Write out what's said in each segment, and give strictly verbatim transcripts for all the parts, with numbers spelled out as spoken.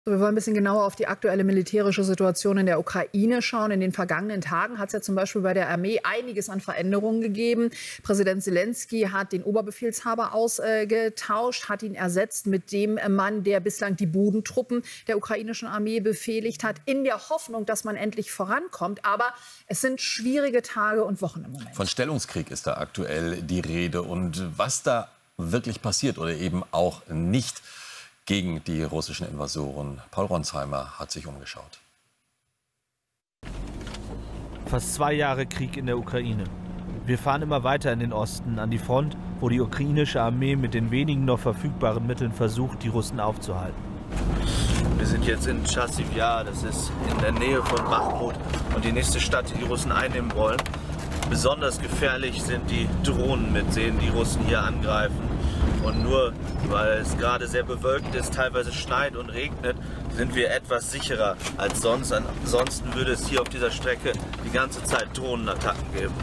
Wir wollen ein bisschen genauer auf die aktuelle militärische Situation in der Ukraine schauen. In den vergangenen Tagen hat es ja zum Beispiel bei der Armee einiges an Veränderungen gegeben. Präsident Selenskyj hat den Oberbefehlshaber ausgetauscht, hat ihn ersetzt mit dem Mann, der bislang die Bodentruppen der ukrainischen Armee befehligt hat, in der Hoffnung, dass man endlich vorankommt. Aber es sind schwierige Tage und Wochen im Moment. Von Stellungskrieg ist da aktuell die Rede. Und was da wirklich passiert oder eben auch nicht gegen die russischen Invasoren. Paul Ronsheimer hat sich umgeschaut. Fast zwei Jahre Krieg in der Ukraine. Wir fahren immer weiter in den Osten, an die Front, wo die ukrainische Armee mit den wenigen noch verfügbaren Mitteln versucht, die Russen aufzuhalten. Wir sind jetzt in Chasiv Yar, das ist in der Nähe von Bachmut und die nächste Stadt, die die Russen einnehmen wollen. Besonders gefährlich sind die Drohnen, mit denen die Russen hier angreifen. Und nur weil es gerade sehr bewölkt ist, teilweise schneit und regnet, sind wir etwas sicherer als sonst. Ansonsten würde es hier auf dieser Strecke die ganze Zeit Drohnenattacken geben.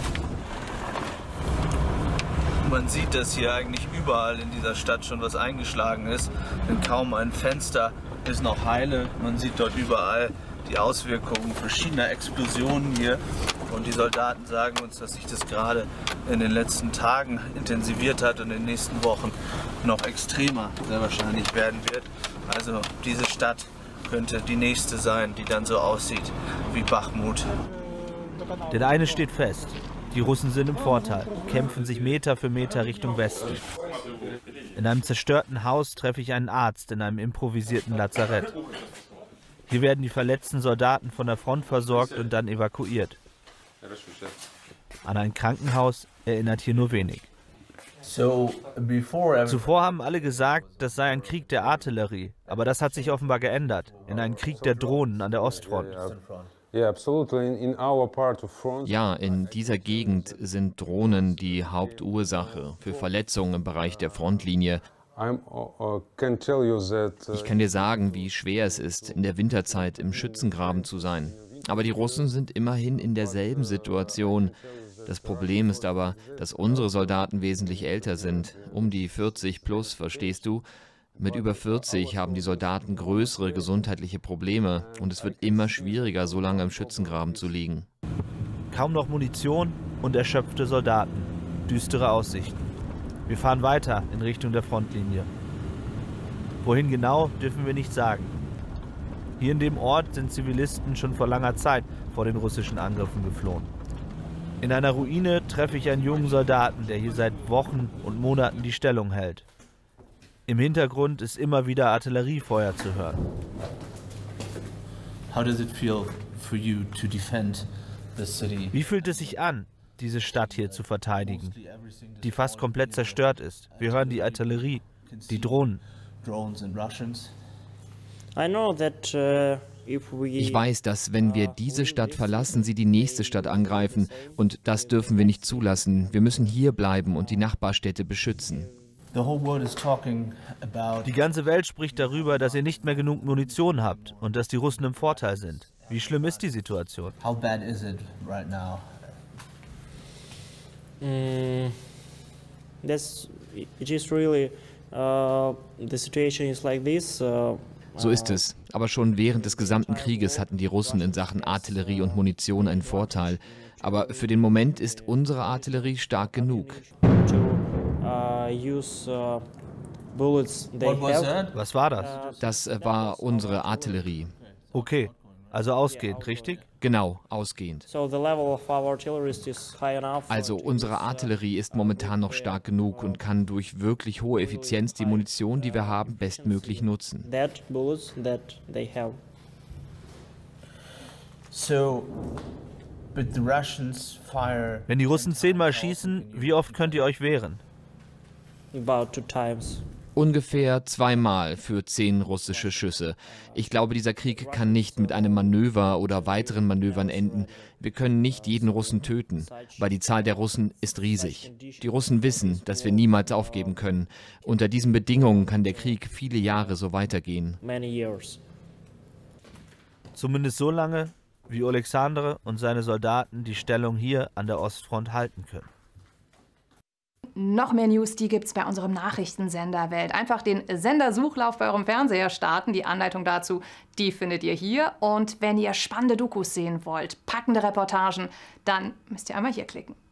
Man sieht, dass hier eigentlich überall in dieser Stadt schon was eingeschlagen ist, denn kaum ein Fenster ist noch heile. Man sieht dort überall die Auswirkungen verschiedener Explosionen hier. Und die Soldaten sagen uns, dass sich das gerade in den letzten Tagen intensiviert hat und in den nächsten Wochen noch extremer sehr wahrscheinlich werden wird. Also diese Stadt könnte die nächste sein, die dann so aussieht wie Bachmut. Denn eines steht fest: Die Russen sind im Vorteil, kämpfen sich Meter für Meter Richtung Westen. In einem zerstörten Haus treffe ich einen Arzt in einem improvisierten Lazarett. Hier werden die verletzten Soldaten von der Front versorgt und dann evakuiert. An ein Krankenhaus erinnert hier nur wenig. Zuvor haben alle gesagt, das sei ein Krieg der Artillerie. Aber das hat sich offenbar geändert, in einen Krieg der Drohnen an der Ostfront. Ja, in dieser Gegend sind Drohnen die Hauptursache für Verletzungen im Bereich der Frontlinie. Ich kann dir sagen, wie schwer es ist, in der Winterzeit im Schützengraben zu sein. Aber die Russen sind immerhin in derselben Situation. Das Problem ist aber, dass unsere Soldaten wesentlich älter sind, um die vierzig plus, verstehst du? Mit über vierzig haben die Soldaten größere gesundheitliche Probleme und es wird immer schwieriger, so lange im Schützengraben zu liegen. Kaum noch Munition und erschöpfte Soldaten. Düstere Aussichten. Wir fahren weiter in Richtung der Frontlinie. Wohin genau, dürfen wir nicht sagen. Hier in dem Ort sind Zivilisten schon vor langer Zeit vor den russischen Angriffen geflohen. In einer Ruine treffe ich einen jungen Soldaten, der hier seit Wochen und Monaten die Stellung hält. Im Hintergrund ist immer wieder Artilleriefeuer zu hören. Wie fühlt es sich an, diese Stadt hier zu verteidigen, die fast komplett zerstört ist? Wir hören die Artillerie, die Drohnen. Ich weiß, dass wenn wir diese Stadt verlassen, sie die nächste Stadt angreifen. Und das dürfen wir nicht zulassen. Wir müssen hier bleiben und die Nachbarstädte beschützen. Die ganze Welt spricht darüber, dass ihr nicht mehr genug Munition habt und dass die Russen im Vorteil sind. Wie schlimm ist die Situation? How bad is it right now? Mm, that's it is really uh, the situation is like this. Uh, So ist es. Aber schon während des gesamten Krieges hatten die Russen in Sachen Artillerie und Munition einen Vorteil. Aber für den Moment ist unsere Artillerie stark genug. Was war das? Das war unsere Artillerie. Okay, also ausgehend, richtig? Genau, ausgehend. Also unsere Artillerie ist momentan noch stark genug und kann durch wirklich hohe Effizienz die Munition, die wir haben, bestmöglich nutzen. Wenn die Russen zehnmal schießen, wie oft könnt ihr euch wehren? About two times. Ungefähr zweimal für zehn russische Schüsse. Ich glaube, dieser Krieg kann nicht mit einem Manöver oder weiteren Manövern enden. Wir können nicht jeden Russen töten, weil die Zahl der Russen ist riesig. Die Russen wissen, dass wir niemals aufgeben können. Unter diesen Bedingungen kann der Krieg viele Jahre so weitergehen. Zumindest so lange, wie Oleksandr und seine Soldaten die Stellung hier an der Ostfront halten können. noch mehr News, die gibt's bei unserem Nachrichtensender Welt. Einfach den Sendersuchlauf bei eurem Fernseher starten. Die Anleitung dazu, die findet ihr hier. Und wenn ihr spannende Dokus sehen wollt, packende Reportagen, dann müsst ihr einmal hier klicken.